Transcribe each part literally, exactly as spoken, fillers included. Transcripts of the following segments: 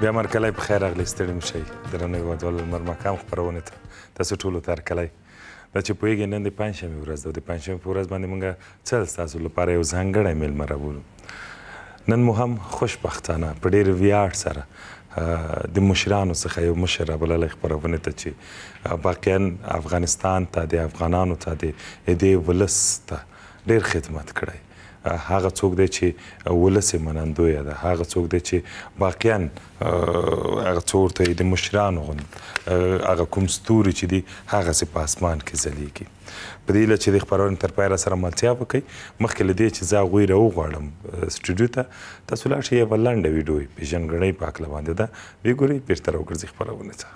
بیا مرکلی په خیر راغلی ستړي مه شئ درنو هېوادوالو لمر ماښام خپرونې ته تاسو ټولو ته هرکلی دا چې پوهېږئ نن د پنجشنبې ورځ ده او د پنجشنبې په ورځ باندې موږ څه ستاسو لپاره یو ځانګړی میلمه راولو نن مو هم خوشبختانه په ډېر ویاړ سره د مشرانو څخه یو مشر رابللی خپرونې ته چې واقعا افغانستان ته د افغانانو ته د دې ولس ته ډېر خدمت کړی هغه څوک دی چې ولس یې منندویه ده هغه څوک دی چې واقعا هغه څه ورته د مشرانو غوندې هغه کوم ستوري چې دي هغسې په اسمان کې ځلیږي په دې هیله چې د خپرونې تر پایه راسره ملتیا وکړئ مخکې له دې چې زه هغوی راوغواړم سټوډیو ته تاسو لاړ شئ یوه لنډه ویډیو پېژندګړۍ په هکله باندې ده ویې ګورئ بېرته راوګرځئ خپرونې ته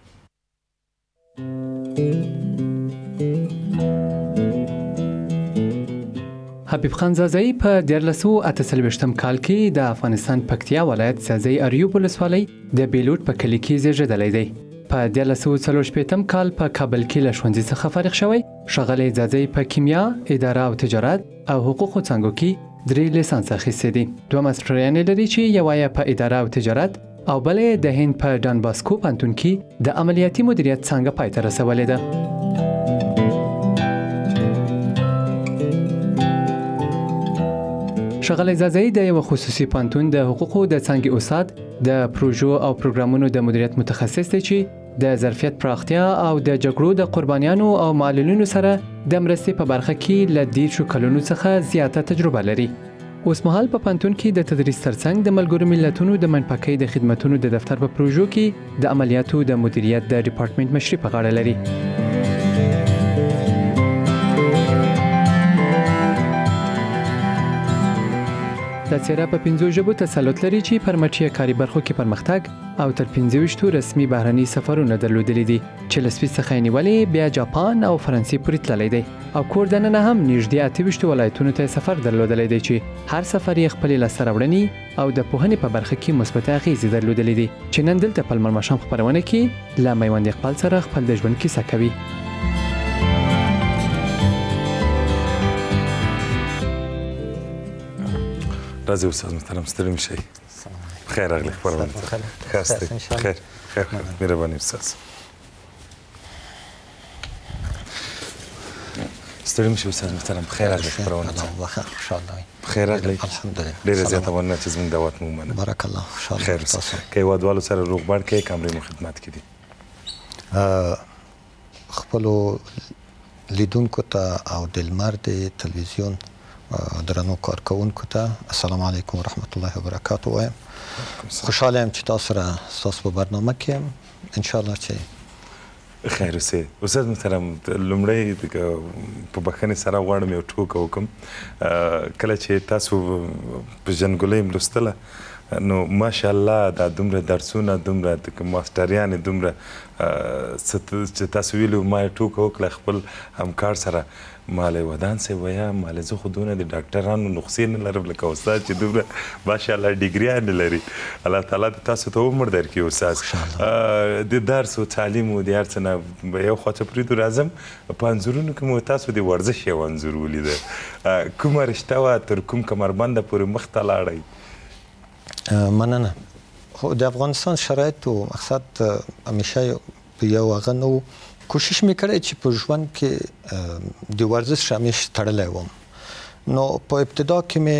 حبیب خان زازایی په دیارلس سوه اته څلوېښتم کال کې د افغانستان پکتیا ولایت ځاځي اریوب ولسوالۍ د بیلوټ په کلي کې زیږېدلی دی په دیارلس سوه څلور شپېتم کال په کابل کې له ښوونځي څخه فارغ شوی ښاغلی زازایی په کیمیا اداره او تجارت او حقوقو څانګو کې درې لیسانس اخیستی دي دوه ماسټریانې لري چې یوه یې په اداره او تجارت او بله یې د هند په ډان باسکو پوهنتون کې د عملیاتي مدیریت څانګه پای ته رسولې ده ښاغلی زازایی د یوه خصوصي پوهنتون د حقوقو د څانګې استاد د پروژو او پروګرامونو د مدیریت متخصص دی چې د ظرفیت پراختیا او د جګړو د قربانیانو او معلولینو سره د مرستې په برخه کې له دېرشو کلونو څخه زیاته تجربه لري اوسمهال په پوهنتون کې د تدریس ترڅنګ د ملګرو ملتونو د منپکۍ د خدمتونو د دفتر په پروژو کې د عملیاتو د مدیریت د ډپارټمنټ مشري په غاړه لري دا څیره په پنځو ژبو تسلط لري چې پر مټ کاري برخو کې پرمختګ او تر پنځه ویشتو رسمي بهرني سفرونه درلودلي دي چې له سویس څخه یې نیولې بیا جاپان او فرانسې پورې تللی دی او کور دننه هم نږدې اته ویشتو ولایتونو ته سفر درلودلی دی چې هر سفر یې خپلې لاسته راوړنې او د پوهنې په برخه کې مثبتې اغېزې درلودلې دي چې نن دلته په لمر ماښام خپرونه کې له میوند اقبال سره خپل د ژوند کیسه کوي راځئ استاد محترم ستړي مه شئ خیر راغلی خپرونې ته ښه یاستئ خیر خیر مهرباني استاد ستړي مه شئ استاد محترم خیر راغلی خپرونې ته خیر راغلی ډېره زیاته مننه چې زموږ دعوت مو ومنه بارک الله خوشحاله خیر که هېوادوالو سره روغبړ کوئ کمرې مو خدمت کې دي خپلو لیدونکو ته او د لمر د تلویزیون درنو کارکوونکو ته السلام علیکم ورحمت الله وبرکاته وایم خوشحاله یم چې تاسو سره ستاسو په برنامه کې یم انشاءالله چې خیر اوسئ استاد محترم لومړی په بښنې سره غواړم یو ټوکه وکړم کله چې تاسو پېژندګلۍ م لوستله نو ماشاءالله دا دومره درسونه دومره ماسټریانې دومره چې تاسو ویلي ما یې ټوکه وکړه خپل همکار سره مالی ودان صاحب ویه مالی زه خو دونه د ډاکټرانو نسخې نه لرم لکه استاد چې دومره ماشاءالله ډیګریانې لري الله تعالی دې تاسو ته عمر درکړي استاد د درس و تعلیم و د هر څه نه یو خواته پرېږدو راځم په انځورونو کې مو تاسو د ورزش یو انځور ولیده کومه رشته وه تر کوم کمربنده پورې مخته لاړئ مننه خو د افغانستان شرایطو مقصد همیشه په یو هغه نه و کوشش مې کړی چې په ژوند کې د ورزش همیش تړلی وم نو په ابتدا کې مې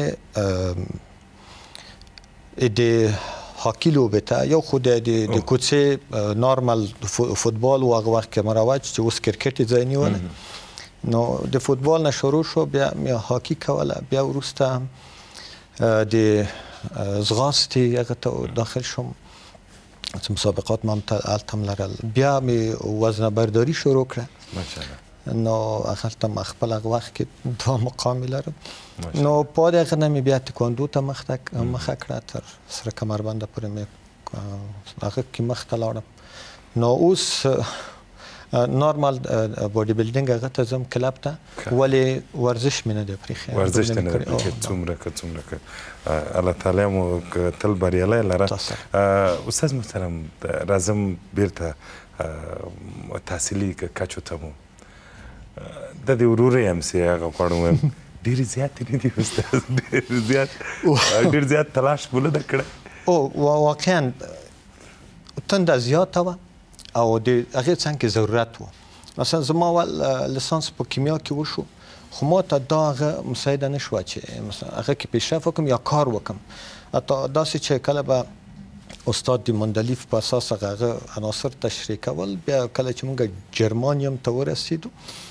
د هاکي لوبې ته یو خو د کوڅې نارمل فوتبال و هغه وخت کې مروج چې اوس کرکټ یې ځای نیولی نو د فوتبال نه شروع شو بیا مې هاکي کوله بیا وروسته د ځغاستې هغه ته داخل شوم څه مسابقات ما هم هلته هم لرل بیا مې وزنه برداري شروع کړه نو هلته ما خپل هغه وخت کې دوه مقامې لرم نو په هغه نه مې بیا تکواندو ته مخه کړه تر سره کمربنده پورې مې هغه کې مخته لاړم نو اوس نارمال باډي بلډینګ هغه ته ځم کلب ته ولې ورزش مې نه دی پرېښی ورزش ته نه دی پرېښی څومره که څومره که الله تعالی مو تل بریالی لره استاد محترم راځم بیرته تحصیلي کچو ته مو د دې ورورۍ امسې هغه غواړم وایم ډېرې زیاتې نه دي استاد ډېر زیات ډېر زیات تلاش مو نه ده کړی او واقعا تنده زیاته وه او د هغې څنګ کې ضرورت و. مثلا زما اول لیسانس په کیمیا کې وشو خو ما ته دا هغه مساعده نه شوه چې مثلا هغه کې پیشرفت وکړم یا کار وکړم. حتی داسې چې کله به استاد د مندلیف په اساس هغه عناصر تشریح کول، بیا کله چې موږ جرمانیم ته ورسېدو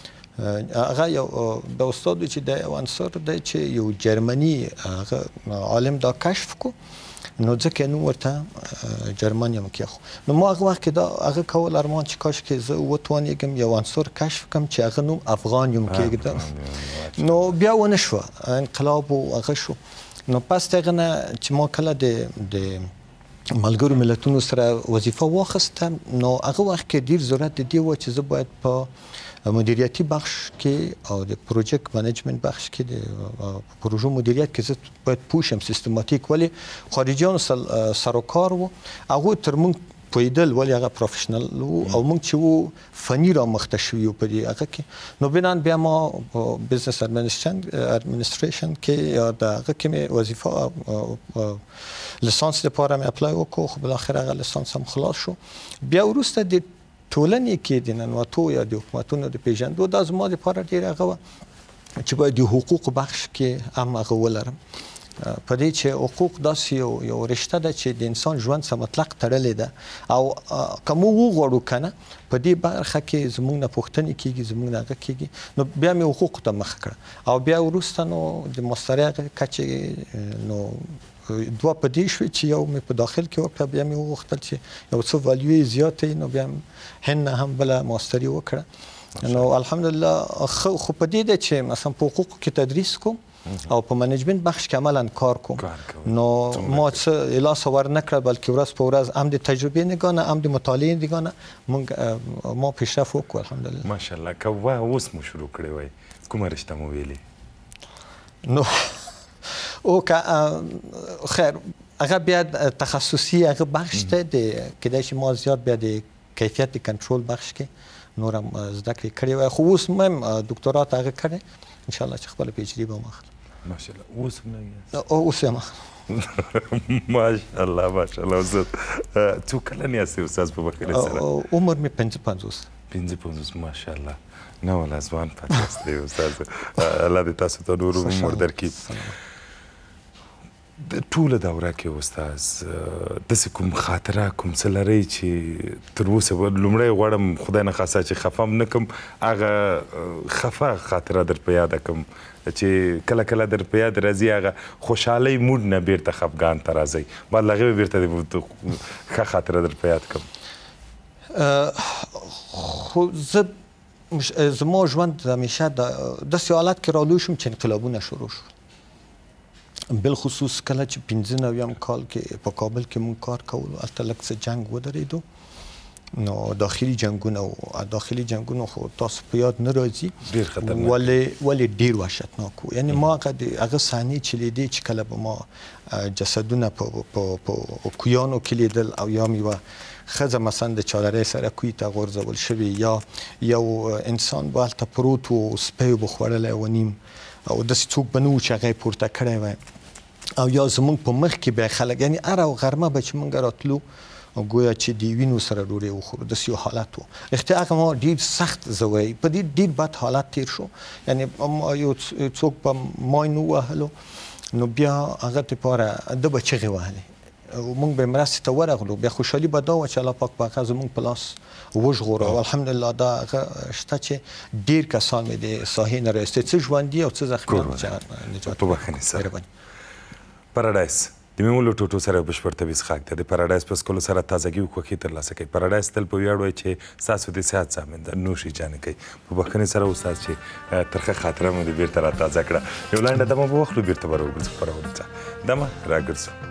هغه یو د استاد چې د یو عنصر دی چې یو جرمني هغه عالم دا کشف کو، نو ځکه نو ورته جرمانیم کېښو. نو ما هغه وخت کې دا هغه کول ارمان چې کاش کې زه وتوانېږم یو عنصر کشف کړم چې هغه نوم افغانیم کېږده. نو بیا ونه شوه، انقلاب و هغه شو. نو پس د هغه نه چې ما کله د ملګرو ملتونو سره وظیفه واخیسته، نو هغه وخت کې ډېر ضرورت د دې و چې زه باید په مدیریتي بخش کې او د پروژیکټ منیجمنت بخش کې د پروژو مدیریت کې زه باید پوه شم سیستماتیک، ولې خارجیانو سر و کار و هغوی تر موږ پوهېدل ولې هغه پروفیشنل و او موږ چې و فني رامخته شوي وو په دې هغه کې. نو بنان بیا ما بزنس ادمنستریشن کې یا د هغه کې مې وظیفه لیسانس لپاره مې اپلای وکړو، خو بالاخره هغه لیسانس هم خلاص شو. بیا وروسته د ټولنې کې د ننوتو یا د حکومتونو د پیژندو دا زما لپاره ډېر هغه وه چې باید د حقوقو بخش کې هم هغه ولرم، په دې چې حقوق داسې یو یو رشته ده چې د انسان ژوند سره مطلق تړلې ده او که موږ وغواړو که نه په دې برخه کې زموږ نه پوښتنې کېږي، زموږ نه هغه کېږي. نو بیا مې حقوقو ته مخه کړه او بیا وروسته نو د ماسترۍ هغه کچې نو دوه په دې شوې چې یو مې په داخل کې وکړه، بیا مې وغوښتل چې یو څه والیو یې زیاته وي، نو بیا هند نه هم بله ماستري وکړه. نو الحمدلله خو په دې ده چې مثلا په حقوقو کې تدریس کوم او په منیجمنت بخش کې عملا کار کوم. نو ما څه لاس ور نه کړه، بلکې ورځ په ورځ هم د تجربې نگاه نه هم د مطالعې نگاه نه موږ ما پیشرفت وکړو الحمدلله. ماشاءالله. که اوس مو شروع کړی وای کومه رشته مو ویلې؟ نو او که خیر هغه بیا تخصصي هغه بخش ته د کېدای شي ما زیات بیا د کیفیت د کنټرول بخش کې نورم زده کړې کړې وای، خو اوس هم دکتورا ته هغه کړی انشاءالله چې خپله پی ایچ ډي به هم اخلم. ماشاءالله. اوس هم نه اوس هم ماشاءالله ماشاءالله. استاد څو کلن یاستئ استاد په بخیر سره؟ عمر مې پنځه پنځوس. پنځه پنځوس ماشاءالله. نه ولا ځوان پاتې یاستئ استاد، الله دې تاسو ته نور عمر درکړي. د ټوله دوره کې استاد داسې کوم خاطره کوم څه لرئ چې تر اوسه لومړی غواړم خدای نخواسته چې خفه هم نه کړم، هغه خفه خاطره در په یاده کړم چې کله کله در په یاد راځي هغه خوشحالۍ موډ نه بیرته خفګان ته راځئ، بعد له هغې بیرته ښه خاطره در په یاد کړم؟ خو زه زما ژوند همیشه داسې حالت کې رالوی شوم چې انقلابونه شروع شو، بالخصوص کله چې پنځه نویم کال کې په کابل کې مونږ کار کولو، هلته لږ څه جنګ ودرېدو. نو داخلي جنګونه او داخلي جنګونه خو تاسو په یاد نه راځي، ډېر خطرناک ولې ولې ډېر وحشتناک و. یعنې ما هغه د هغه صحنې چې لیدې چې کله به ما جسدونه په کویانو کې لیدل او یا مې یوه ښځه مثلا د چادرۍ سره کوی ته غورځول شوې یا یو انسان به هلته پروت و سپی به خوړلی و نیم او داسې څوک به نه و چې هغه یې پورته کړی وی، او یا زموږ په مخ کې بیا خلک یعنې هره غرمه به چې موږ راتلو گویا چې د وینو سره ډوډۍ وخورو، داسې یو حالت و. رښتیا هغه ما ډېر سخت زه وایي په دې ډېر بد حالت تېر شو، یعنې یو څوک به ماین ووهلو نو بیا هغه دپاره ده به چغې وهلې، موږ به مرستې ته ورغلو، بیا خوشحالي به دا وه چې الله پاک به هغه زموږ په لاس وژغوره او الحمدلله دا هغه شته چې ډېر کسان مې د ساحې نه رایستې، څه ژوندي او څه زخمیان نجات. په بخښنې سره پاراډایس د میمولو ټوټو سره بشپړ طبیعي څښاک ته د پاراډایس په څښلو سره تازګي او خوښي ترلاسه کوي. پاراډایس تل په ویاړ وایي چې ستاسو د صحت ضامن ده، نوش یې جانې کوي. په بخښنې سره استاد چې ترخه خاطره مو دې بیرته راتازه کړه. یو لنډه دمه به واخلو، بیرته به راوګرځو خپرونې ته. دمه راګرځو.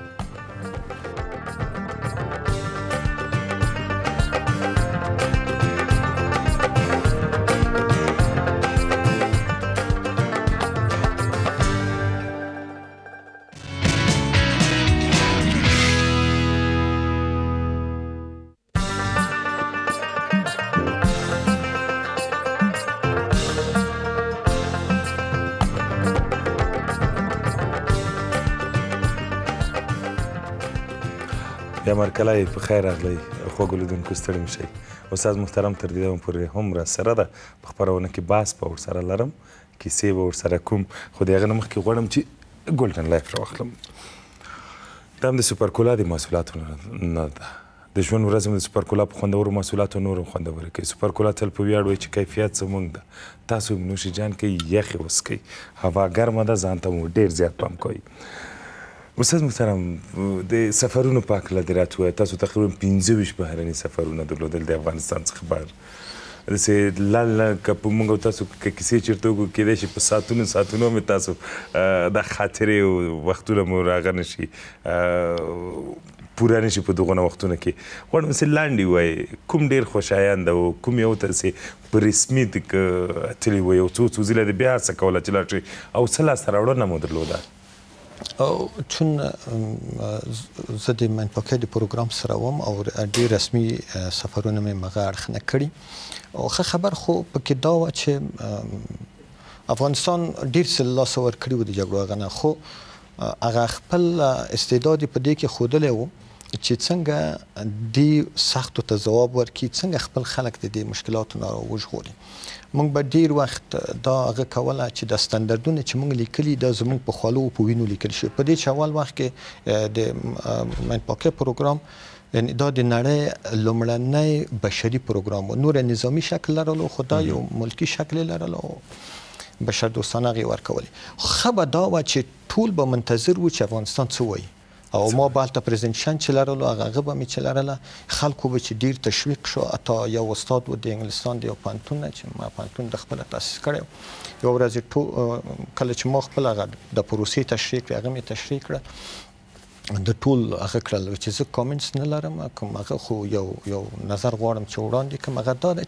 بیا مرکلی په خیر راغلی خوږو لیدونکو ستړي مه شئ. استاد محترم تر دې دمه پورې هم راسره ده په خپرونه کې بحث به ورسره لرم کیسې به ورسره کوم خو د هغه نه مخکې غواړم چې ګولډن لایف راواخلم. دا هم د سوپرکولا د محصولاتو نه ده. د ژوند ورځ هم د سوپرکولا په خوندورو محصولاتو نور هم خوندورې کوي. سوپرکولا تل په ویاړ وایي چې کیفیت زموږ ده. تاسو هم نوشي جان کوئ یخې وڅکئ هوا ګرمه ده ځان ته مو ډېر زیات پام کوئ. استاد محترم د سفرونو په هکله دې راته ووایه تاسو تقریبا پنځه ویشت بهرني سفرونه درلودل د افغانستان څخه بهر. داسې لنډ که په موږ او تاسو که کیسې چېرته وکړو کیدای شي په ساعتونو ساعتونو مې تاسو دا خاطرې او وختونه مو راغه نه شي پوره نه شي په دغونه وختونو کې. غواړم داسې لنډ ووایي کوم ډېر خوشایند او کوم یو ته داسې په رسمي تللي وو یو څو څو ځله دې بیا هڅه کوله چې لاړ شئ او څه لاسته راوړنه مو درلوده؟ چون زه د منپاکۍ د پروګرام سره وم او ډېر رسمي سفرونه مې مغه اړخ نه کړي او ښه خبر خو پکې دا وه چې افغانستان ډېر څه له لاسه ورکړي وو د جګړو هغه نه خو هغه خپل استعداد یې په دې کې ښودلی و چې څنګه دې سختو ته ځواب ورکړي څنګه خپل خلک د دې مشکلاتو نه راوژغوري. موږ به ډېر وخت دا هغه کوله چې د ستندردونه چې موږ لیکلي دا زموږ په خولو په وینو لیکل شوي په دې چې اول وخت کې د منپاکۍ پروګرام یعنی دا د نړۍ لومړنی بشري پروګرام و. نور نظامي شکل لرلو خو دا یو ملکي شکل یې لرلو بشر دوستانه هغې ورکولې. ښه به دا وه چې ټول به منتظر وو چې افغانستان څه وایي او ما به هلته پریزنټیشن چې لرلو هغه به مې چې لرله خلکو به چې ډېر تشویق شو. حتی یو استاد و د انګلستان د یو پوهنتون نه چې ما پوهنتون د خپله تاسیس کړی یو ورځ کله چې ما خپل هغه د پروسې تشریح کړې هغه مې تشریح کړه د ټول هغه کړل چې زه کامنټس نه لرم کوم هغه خو یو یو نظر غواړم چې وړاندې کړم هغه دا ده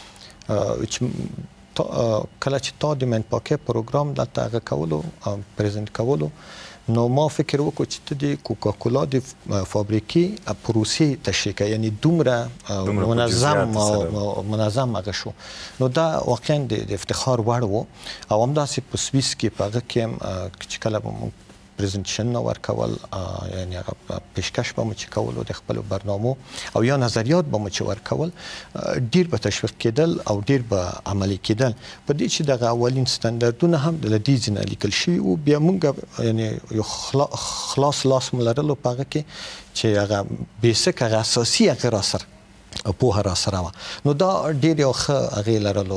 چې کله چې تا د منپاکۍ پروګرام دلته هغه کولو پریزنټ کولو نو ما فکر وکړو چې ته د کوکاکولا د فابریکې پروسې تشریح کوي یعنی دومره منظم منظم هغه شو نو دا واقعا د افتخار وړ و او همداسې په سویس کې په هغه کې هم چې کله به موږ پریزنټیشن ورکول یعنی هغه پیشکش به مو چې کول د خپلو برنامو او یا نظریات به مو چې ورکول ډېر به تشویق کېدل او ډېر به عملي کېدل په دې چې دغه اولین ستندردونه هم د دې ځینه لیکل شوي وو. بیا موږ یعنی یو خلاص لاس مو لرلو په هغه کې چې هغه بیسک هغه اساسي هغه راسره پوهه راسره وه نو دا ډېر یو ښه هغې لرلو.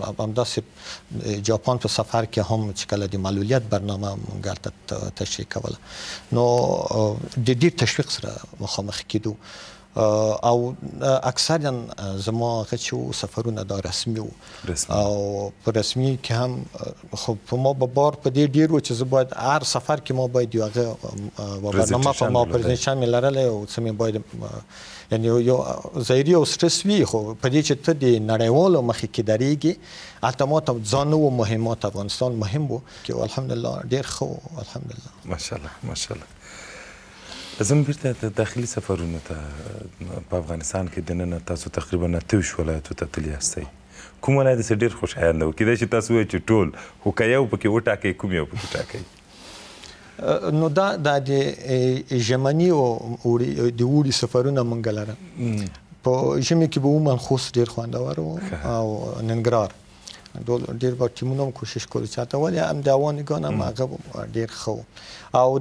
همداسې جاپان په سفر کې هم چې کله د معلولیت برنامه موږ هلته تشریح کوله نو د ډېر تشویق سره مخامخ کېدو او اکثرا زما هغه چې وو سفرونه دا رسمي وو او په رسمي کې هم خو په ما به بار په دې ډېر و چې زه باید هر سفر کې ما باید یو هغه برنامه په ما پریزنټیشن مې لرلی او څه مې باید یعنی یو ظاهري او سټرس وي خو په دې چې ته د نړیوالو مخې کې درېږي هلته ما ته ځان نه و مهمات افغانستان مهم و چې الحمدلله ډېر ښه و الحمدلله ماشاءالله ماشاءالله. زه بیرته د داخلي سفرونو ته په افغانستان کې دننه تاسو تقریبا اته ویشت ولایتو ته تللي یاستئ. کوم ولایت داسې ډېر خوشایند و کیدای شي تاسو ووایئ چې ټول خو که یو پکې وټاکئ کوم یو پکې ټاکئ؟ نو دا د ژمني او د اوړي سفرونه موږ لرم. په ژمي کې به عموما خوست ډېر خوندور و او ننګرهار ډېر به ټیمونه هم کوشش کولو چې هلته ولې هم د افغانګان هم هغه ډېر ښه و او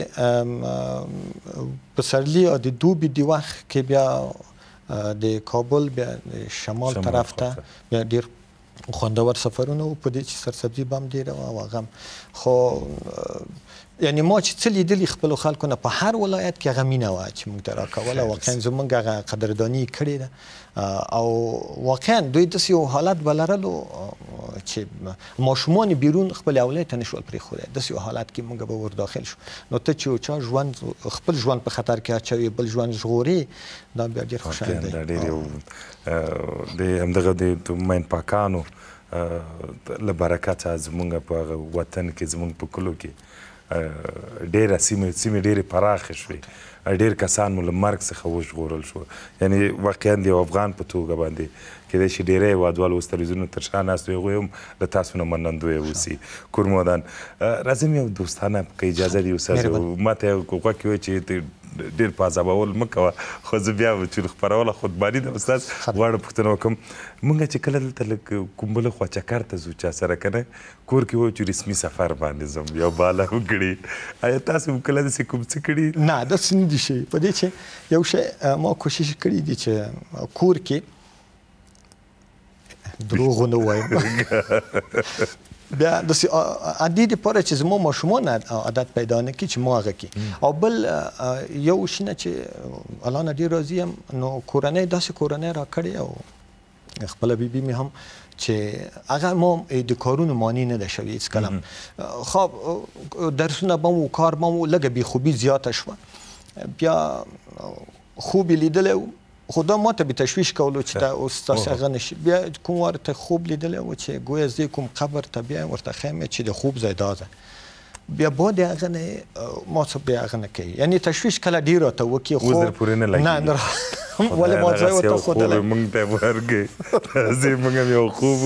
د پسرلي او د دوبي د وخت کې بیا د کابل بیا د شمال طرف ته بیا ډېر خوندور سفرونه و په دې چې سرسبزي به هم ډېره وه او هغه هم خو یعنی ما چې څه لیدلي خپلو خلکو نه په هر ولایت کې هغه مینه وه چې موږ ته راکوله واقعا زموږ هغه قدرداني یې کړې ده او واقعا دوی داسې یو حالت به لرلو چې ماشومان بیرون خپل اولاد ته نشول پرېښودی داسې یو حالت کې موږ به ور داخل شو نو ته چې یو چا ژوند خپل ژوند په خطر کې اچوي بل ژوند ژغورې دا بیا ډېر خوشحال دی. دا ډېر یو د همدغه د منپاکانو له برکته زموږ په هغه وطن کې زموږ په کلو کې ډېره سیمې سیمې ډېرې پراخې شوې ډېر کسان مو له مرګ څخه وژغورل شو یعنې واقعا د یو افغان په توګه باندې کیدای شي ډېری هېوادوال اوس تلویزیونونو تر شا ناست وي هغوی هم له تاسو نه منندوی اوسي کورمودان راځم یو دوستانه که اجازه دي استاد ما ته یو غوږ کې وایي چې ډېر په عذابول مه کوه خو زه بیا چې خپروله خودباني ده استاد غواړم پوښتنه وکړم مونږ چې کله دلته لږ کوم بله خوا چکر ته ځو چا سره که نه کور کې وایو چې رسمي سفر باندې ځم یو باله وکړي آیا تاسو هم کله داسې کوم څه کړي نه داسې نه دي شوي په دې چې یو شی ما کوشش کړی دي چې کور کې دروغ ونه وایم بیا داسې عادي دپاره چې زما ماشومان عادت پیدا نه کړي چې ما هغه کړي او بل یو شي نه چې الله نه ډېر راضي یم نو کورنۍ داسې کورنۍ راکړې او خپله بیبي مې هم چې هغه ما د کارونو مانع نه ده شوې هېڅ کله خو درسونه به مو کار به مو لږه بېخوبي زیاته شوه بیا خوب یې لیدلی و خو دا ما ته به تشویش کولو چې دا اوس تاسې هغه نشي بیا کوم وار ته خوب لیدلی و چې گویا زه کوم قبر ته بیایم ورته ښیم چې د خوب ځای دا ده بیا بعد هغه نه ما څه بیا هغه نه کوي یعنی تشویش کله ډېر راته وکړي خو اوس در پورې نه لګېږي نه نه ولې ما ځای ورته ښودلی موږ ته ورکړې راځئ موږ هم یو خوب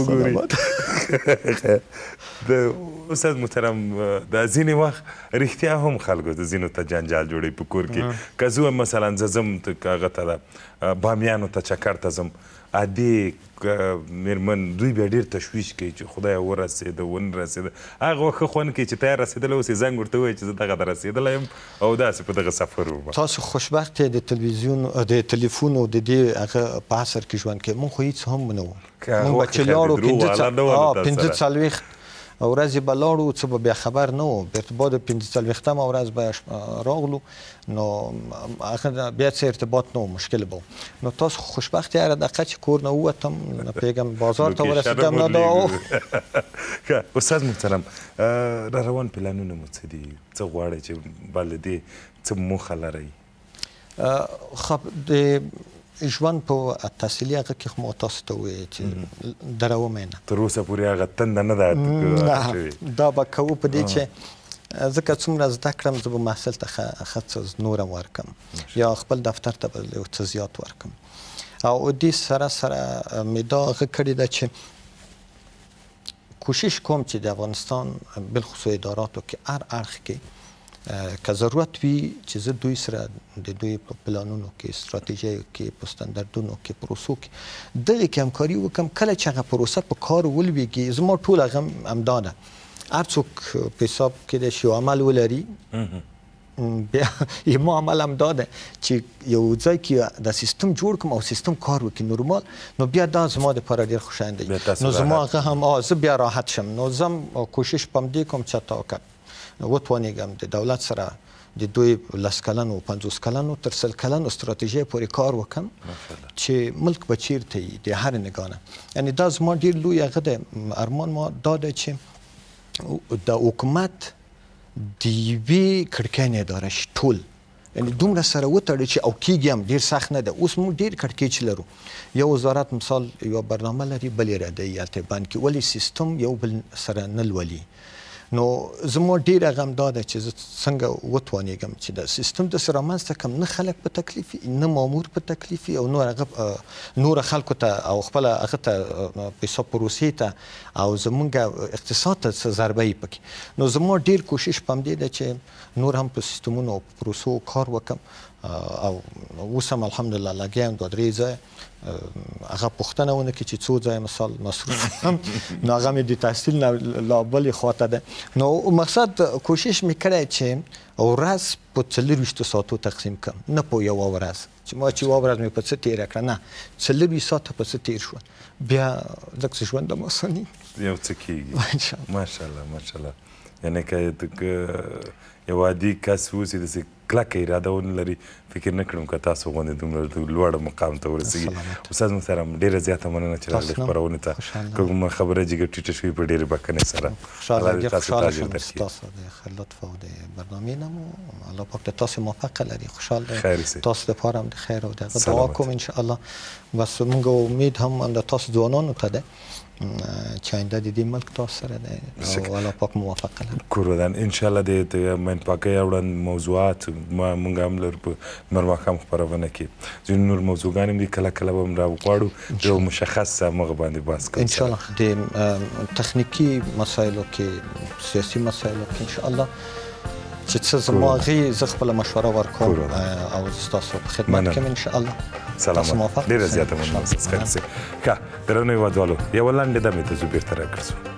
وګورئ د استاد محترم دا ځینې وخت رښتیا هم خلکو د ځینو ته جنجال جوړوي په کور کې که زه مثلا زه ځم هغه ته بامیانو ته چکر ته ځم عادي مېرمن دوی بیا ډېر تشویش کوي چې خدایه ورسېده ونه رسېده هغه وخت ښه خوند کوي چې ته یې رسېدلی اوس یې زنګ ورته ووایي چې زه دغه ته رسېدلی یم او داسې په دغه سفر وم تاسو خوشبخت د تلویزیون د تلیفون او د دې هغه په عصر کې ژوند کوي موږ خو هېڅ هم نه وو موږ به چې لاړو پنځه څلوېښت ورځې به لاړو څه به بیا خبر نه و بیرته بعد پنځه څلوېښتمه ورځ به راغلو نو هغه بیا څه ارتباط نه و مشکل به نو تاسو خوشبخت یې هره دقیقه چې کور نه ووتم نه پوهېږم بازار ته ورسېدم نه دا استاد محترم را روان پلانونه مو څه دي څه غواړئ چې بل له دې څه موخه لرئ خب د ژوند په تحصیلي هغه کې خو ما تاسو ته ووایي چې دروم یې نه تر اوسه پورې هغه تنده نه ده نه دا به کوو په دې چې ځکه څومره زده کړم زه به محصل ته ښه څه نور هم ورکړم یا خپل دفتر ته به یو څه زیات ورکړم او دې سره سره مې دا هغه کړې ده چې کوشش کوم چې د افغانستان بالخصوص اداراتو کې هر اړخ کې که ضرورت وي چې زه دوی سره د دوی په پلانونو کې استراتیژیو کې په ستاندردونو کې پروسو کې دغې کې همکاري وکړم کله چې هغه پروسه په کار ولویږي زما ټول هغه همدا ده هر څوک په حساب کېدای شي یو عمل ولري بیا یما عمل همدا ده چې یو ځای کې د سیستم جوړ کړم او سیستم کار وکړي نورمال نو بیا دا زما دپاره ډېر خوشاینده نو زما هغه هم زه بیا راحت شم نو زه هم کوشش په همدې کوم چې تا وتوانېږم د دولت سره د دوی لس کلنو پنځوس کلنو تر سل کلنو استراتیژۍ پورې کار وکړم چې ملک به چیرته وي د هر نګاه نه یعنې دا زما ډېر لوی هغه دی ارمان ما دا دی چې د حکومت د یوې کړکۍ نه اداره شي ټول یعنې دومره سره وتړي چې او کېږي هم ډېر سخت نه ده اوس موږ ډېر کړکېچ لرو یو وزارت مثال یوه برنامه لري بل یې ردوي هلته یې بند کړي ولې سیستم یو بل سره نه لولي نو زما ډېر هغه همدا ده چې زه څنګه وتوانېږم چې د سیستم داسې رامنځته کړم نه خلک په تکلیف وي نه مامور په تکلیف وي او نور هغه نور خلکو ته او خپله هغه ته پیسه پروسې ته او زمونږ اقتصاد ته څه ضربه یې پکې نو زما ډېر کوشش په همدې ده چې نور هم په سیستمونو او په پروسو کار وکړم او اوس هم الحمدلله لګیا یم دوه درې ځایه هغه پوښتنه ونه کړي چې څو ځایه مثال مصروف یم نو هغه مې د تحصیل نه لا بلې خواته ده نو مقصد کوشش مې کړی چې ورځ په څلرویشتو ساعتو تقسیم کړم نه په یوه ورځ چې ما چې یوه ورځ مې په څه تېره کړه نه څلرویشت ساعته په څه تېر شول بیا ځکه چې ژوند هم اساني یو څه کېږي ماشاءالله ماشاءالله یعنې که یو عادي کس اوسي داسې کلکه اراده ونه لري فکر نه کړم که تاسو غوندې دومره لوړ مقام ته ورسېږي استاد محترم ډېره زیاته مننه چې راغلئ خپرونې ته که کومه خبره جګه ټیټه شوي په ډېرې بښنې سره خوشحاله شم ستاسو د لطف او د برنامې نه مو الله پاک د تاسو موفقه لري خوشحال دی تاسو دپاره هم د خیر او د هغه دعا کوم انشاءالله بس موږ امید هم د تاسو ځوانانو ته ده چې آینده د دې ملک تاسو سره دی او الله پاک موافقه لري. کور ودان ان شاء الله د منپاکۍ اړوند موضوعات موږ هم لرو په مرماقام خپرونه کې ځینې نور موضوعګان هم دي کله کله به هم راغواړو یو مشخص مغه باندې بحث کوو ان شاء الله د تخنیکي مسایلو کې سیاسي مسایلو کې ان شاء الله چې څه زما غي زه خپل مشوره ورکوم او تاسو په خدمت کې ان شاء الله. سلامات ډیره زیاته مننه. ښه درنو هیوادوالو یو لاندې دمې ته زه بیرته راګرځم.